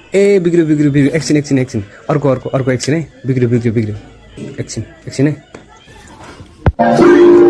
ए बिग्रियो बिग्रियो बिग्रियो एकछिन एकछिन एकछिन अर्को अर्को अर्को एकछिन है बिग्रियो बिग्रियो बिग्रियो एकछिन एकछिन है